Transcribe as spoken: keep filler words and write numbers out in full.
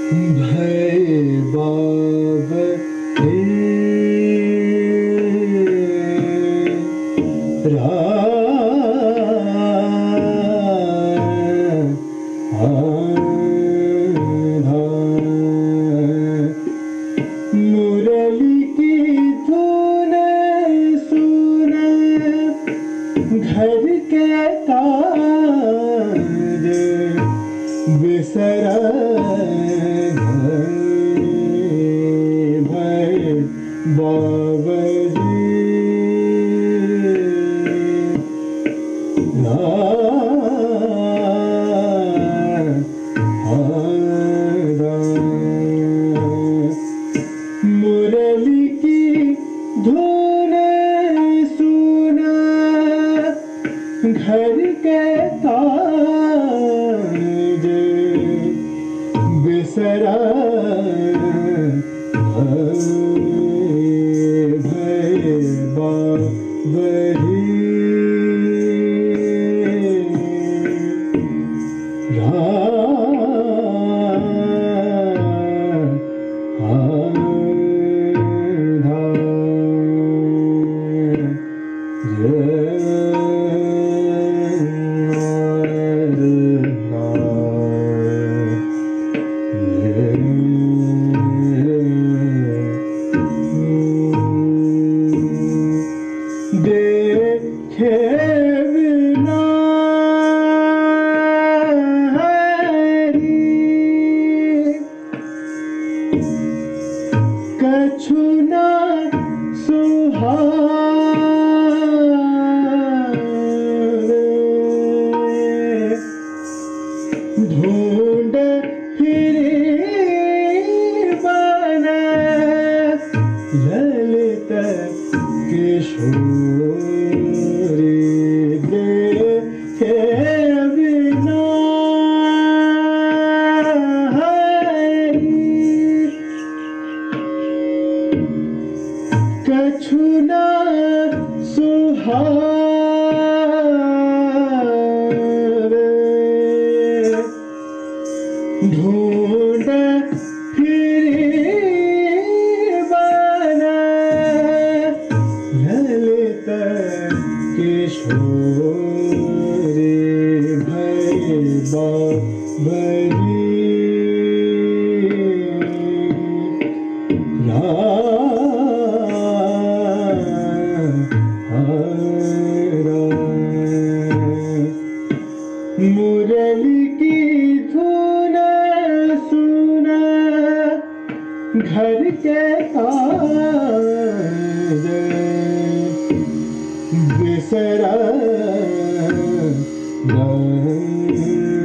भय बावरी मुरली की धुन सुन घर के ताज बिसरा भय बावरी मुरली की धुन सुना घर के ताज बिसरा भय बावरी देखे बिना हरि कछु न सुहावे ढूंढ फिरे बन ललित किशोरी देखे बिना हरि कछु न सुहावे ढूंढ फिरे बन ललित किशोरी भय बावरी मुरली की धुन सुना घर के ताज बिसरा